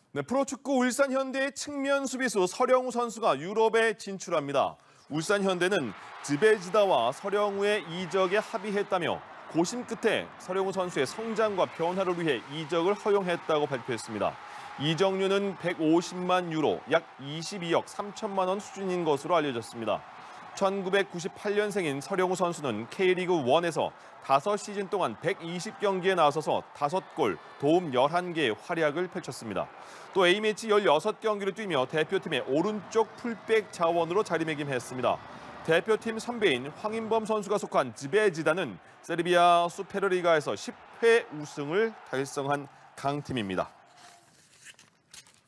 네, 프로축구 울산 현대의 측면 수비수 서령우 선수가 유럽에 진출합니다. 울산 현대는 즈베지다와 서령우의 이적에 합의했다며 고심 끝에 서령우 선수의 성장과 변화를 위해 이적을 허용했다고 발표했습니다. 이적료는 150만 유로, 약 22억 3천만 원 수준인 것으로 알려졌습니다. 1998년생인 서령우 선수는 K리그 1에서 5시즌 동안 120경기에 나서서 5골, 도움 11개의 활약을 펼쳤습니다. 또 A매치 16경기를 뛰며 대표팀의 오른쪽 풀백 자원으로 자리매김했습니다. 대표팀 선배인 황인범 선수가 속한 즈베지다는 세르비아 수페르리가에서 10회 우승을 달성한 강팀입니다.